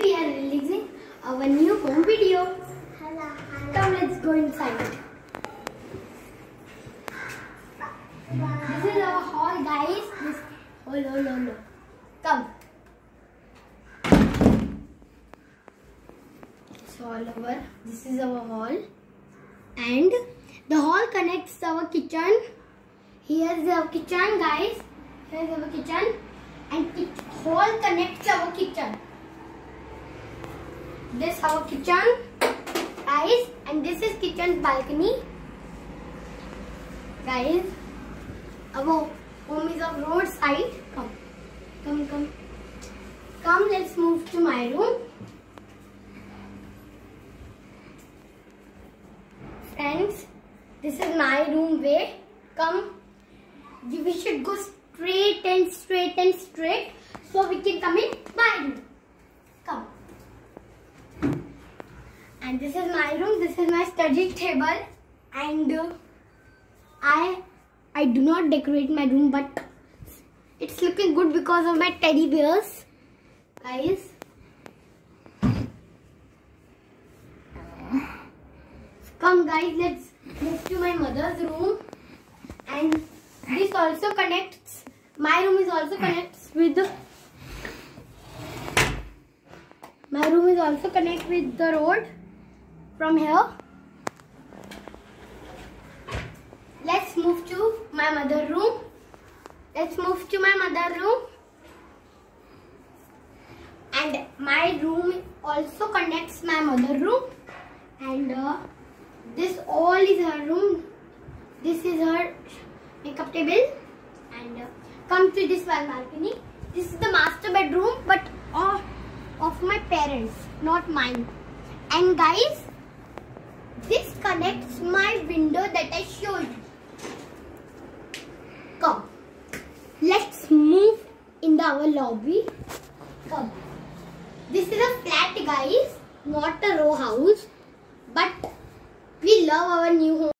we are releasing our new home video. Come, let's go inside. This is our hall, guys. No. Come. It's all over. This is our hall, and the hall connects our kitchen. Here's our kitchen, guys. Here's our kitchen, and hall connects our kitchen. This our kitchen, guys, and this is kitchen balcony, guys. Our home is on roadside. Come. Let's move to my room. Friends, this is my room way. Come, we should go straight and straight, so we can come in my room. Come. And this is my room. This is my study table, and I do not decorate my room, but it's looking good because of my teddy bears, guys. Come, guys, let's move to my mother's room, and this also connects. My room is also connects with the. My room is also connect with the road from here. Let's move to my mother room. And my room also connects my mother room. And this all is her room. This is her makeup table. And come to this one balcony. This is the master bedroom, but of my parents, not mine. And guys, this connects my window that I showed you. Come, let's move in our lobby. Come. This is a flat, guys, not a row house, but we love our new home.